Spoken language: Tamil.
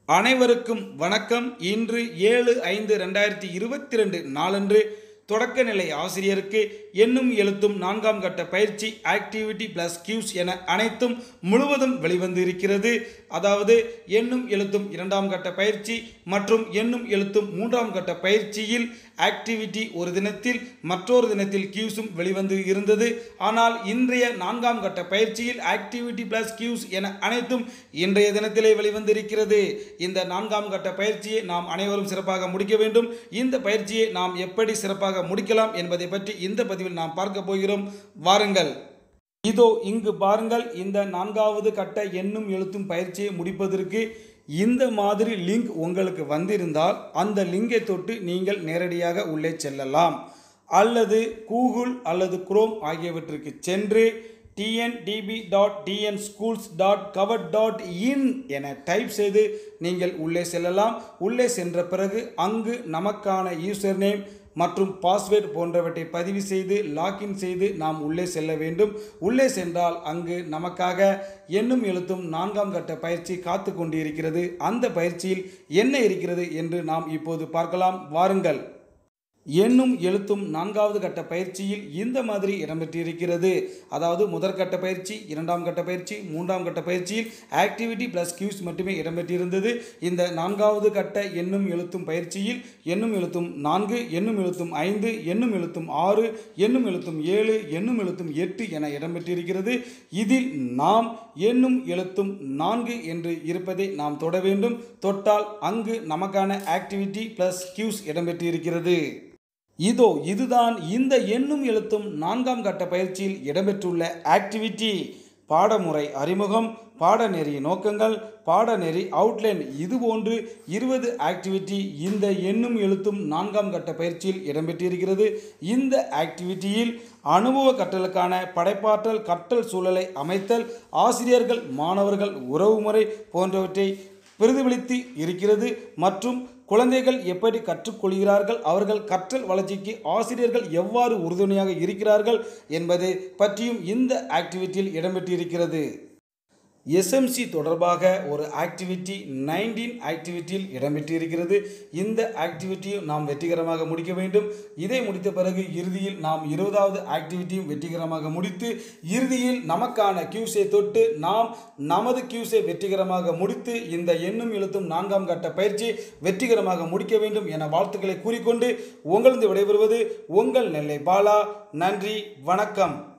அனைவருக்கும் வணக்கம். இன்று 7/5/2022 நாளன்று தொடக்கநிலை ஆசிரியருக்கு எண்ணும் எழுத்தும் 4ஆம் கட்ட பயிற்சி ஆக்டிவிட்டி பிளஸ் கியூஸ் என அனைத்தும் முழுவதும் வெளிவந்து இருக்கிறது. அதாவது எண்ணும் எழுத்தும் 2ஆம் கட்ட பயிற்சி மற்றும் எண்ணும் எழுத்தும் 3ஆம் கட்ட பயிற்சியில் ஆக்டிவிட்டி ஒரு தினத்தில் மற்றொரு தினத்தில் கியூஸும் வெளிவந்து இருந்தது. ஆனால் இன்றைய 4ஆம் கட்ட பயிற்சியில் ஆக்டிவிட்டி பிளஸ் கியூஸ் என அனைத்தும் இன்றைய தினத்திலே வெளிவந்திருக்கிறது. இந்த 4ஆம் கட்ட பயிற்சியை நாம் அனைவரும் சிறப்பாக முடிக்க வேண்டும். இந்த பயிற்சியை நாம் எப்படி சிறப்பாக முடிக்கலாம் என்பதை பற்றி இந்த பதிவில் நாம் பார்க்க போகிறோம். வாருங்கள். இதோ இங்கு பாருங்கள். இந்த 4வது கட்ட எண்ணும் எழுத்தும் பயிற்சியை முடிப்பதற்கு இந்த மாதிரி லிங்க் உங்களுக்கு வந்திருந்தால் அந்த லிங்கை தொட்டு நீங்கள் நேரடியாக உள்ளே செல்லலாம். அல்லது கூகுள் அல்லது குரோம் ஆகியவற்றிற்கு சென்று tndb.tnschools.cover.in என டைப் செய்து நீங்கள் உள்ளே செல்லலாம். உள்ளே சென்ற பிறகு அங்கு நமக்கான யூசர் நேம் மற்றும் பாஸ்வேர்டு போன்றவற்றை பதிவு செய்து லாக்இன் செய்து நாம் உள்ளே செல்ல வேண்டும். உள்ளே சென்றால் அங்கு நமக்காக எண்ணும் எழுத்தும் 4ஆம் கட்ட பயிற்சி காத்து கொண்டிருக்கிறது. அந்த பயிற்சியில் என்ன இருக்கிறது என்று நாம் இப்போது பார்க்கலாம். வாருங்கள். எண்ணும் எழுத்தும் 4வது கட்ட பயிற்சியில் இந்த மாதிரி இடம்பெற்றிருக்கிறது. அதாவது முதற்கட்ட பயிற்சி, 2ஆம் கட்ட பயிற்சி, 3ஆம் கட்ட பயிற்சியில் ஆக்டிவிட்டி பிளஸ் கியூஸ் மட்டுமே இடம்பெற்றிருந்தது. இந்த 4வது கட்ட எண்ணும் எழுத்தும் பயிற்சியில் எண்ணும் எழுத்தும் 4, எண்ணும் எழுத்தும் 5, எண்ணும் எழுத்தும் 6, எண்ணும் எழுத்தும் 7, எண்ணும் எழுத்தும் 8 என இடம்பெற்றிருக்கிறது. இதில் நாம் எண்ணும் எழுத்தும் 4 என்று இருப்பதை நாம் தொட வேண்டும். தொட்டால் அங்கு நமக்கான ஆக்டிவிட்டி பிளஸ் கியூஸ் இடம்பெற்றிருக்கிறது. இதோ இதுதான் இந்த எண்ணும் எழுத்தும் 4ஆம் கட்ட பயிற்சியில் இடம்பெற்றுள்ள ஆக்டிவிட்டி. பாடமுறை அறிமுகம், பாடநெறி நோக்கங்கள், பாடநெறி அவுட்லைன் இதுபோன்று 20 ஆக்டிவிட்டி இந்த எண்ணும் எழுத்தும் 4ஆம் கட்ட பயிற்சியில் இடம்பெற்றிருக்கிறது. இந்த ஆக்டிவிட்டியில் அனுபவ கற்றலுக்கான படைப்பாற்றல், கற்றல் சூழலை அமைத்தல், ஆசிரியர்கள் மாணவர்கள் உறவுமுறை போன்றவற்றை பிரதிபலித்து இருக்கிறது. மற்றும் குழந்தைகள் எப்படி கற்றுக்கொள்கிறார்கள், அவர்கள் கற்றல் வளர்ச்சிக்கு ஆசிரியர்கள் எவ்வாறு உறுதுணையாக இருக்கிறார்கள் என்பதை பற்றியும் இந்த ஆக்டிவிட்டியில் இடம்பெற்றிருக்கிறது. எஸ்எம்சி தொடர்பாக ஒரு ஆக்டிவிட்டி 19 ஆக்டிவிட்டியில் இடம்பெற்றிருக்கிறது. இந்த ஆக்டிவிட்டியும் நாம் வெற்றிகரமாக முடிக்க வேண்டும். இதை முடித்த பிறகு இறுதியில் நாம் 20வது ஆக்டிவிட்டியும் வெற்றிகரமாக முடித்து இறுதியில் நமக்கான கியூஸை தொட்டு நாம் நமது கியூஸை வெற்றிகரமாக முடித்து இந்த எண்ணும் எழுத்தும் 4ஆம் கட்ட பயிற்சி வெற்றிகரமாக முடிக்க வேண்டும் என வாழ்த்துக்களை கூறிக்கொண்டு உங்களது விடைபெறுவது உங்கள் நெல்லை பாலா. நன்றி, வணக்கம்.